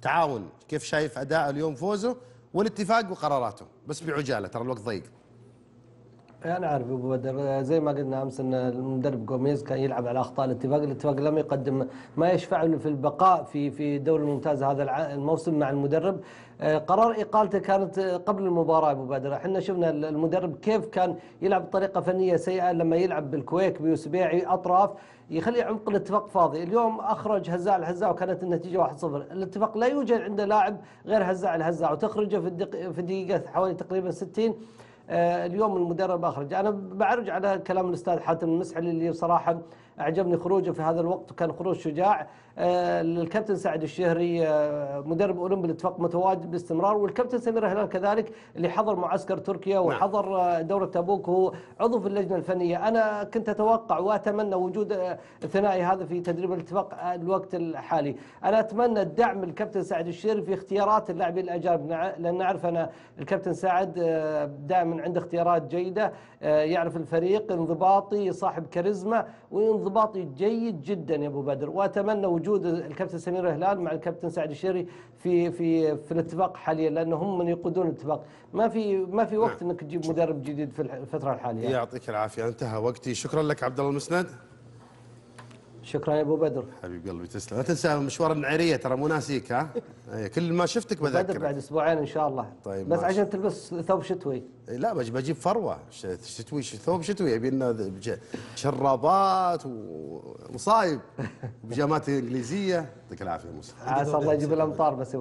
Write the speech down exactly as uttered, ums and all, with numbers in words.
تعاون، كيف شايف اداء اليوم فوزه والاتفاق وقراراته؟ بس بعجاله ترى الوقت ضيق. انا عارف ابو بدر، زي ما قلنا امس ان المدرب جوميز كان يلعب على اخطاء الاتفاق، الاتفاق لم يقدم ما يشفع له في البقاء في في الدوري الممتاز هذا الموسم مع المدرب. قرار اقالته كانت قبل المباراه ابو بدر، احنا شفنا المدرب كيف كان يلعب بطريقه فنيه سيئه لما يلعب بالكويك بيوسبيعي اطراف يخلي عمق الاتفاق فاضي. اليوم اخرج هزاع الهزاع وكانت النتيجه واحد صفر، الاتفاق لا يوجد عنده لاعب غير هزاع الهزاع وتخرجه في الدق... في دقيقه حوالي تقريبا ستين. اليوم المدرب اخرج. انا بعرج على كلام الاستاذ حاتم المسحلي اللي بصراحه اعجبني خروجه في هذا الوقت وكان خروج شجاع. الكابتن سعد الشهري مدرب اولمبي الاتفاق متواجد باستمرار، والكابتن سمير هلال كذلك اللي حضر معسكر تركيا وحضر دوره تبوك وهو عضو في اللجنه الفنيه. انا كنت اتوقع واتمنى وجود الثنائي هذا في تدريب الاتفاق الوقت الحالي. انا اتمنى الدعم الكابتن سعد الشهري في اختيارات اللاعبين الاجانب، لان نعرف انا الكابتن سعد دائما عنده اختيارات جيده، يعرف الفريق، انضباطي، صاحب كاريزما وانضباطي جيد جدا يا ابو بدر. واتمنى وجود الكابتن سمير هلال مع الكابتن سعد الشهري في في في الاتفاق حاليا، لانه هم من يقودون الاتفاق. ما في ما في وقت انك تجيب مدرب جديد في الفتره الحاليه. يعطيك العافيه، انتهى وقتي. شكرا لك عبد الله المسند. شكرا يا ابو بدر. حبيب قلبي تسلم. لا تنسى مشوار النعيريه ترى مو ناسيك. ها كل ما شفتك بذكرك. بدر بعد اسبوعين ان شاء الله. طيب بس عشان تلبس ثوب شتوي. لا بجيب فروه شتوي، ثوب شتوي يبي لنا شرابات ومصايب وبيجامات انجليزيه. يعطيك العافيه موسى. عسى الله يجيب الامطار بس.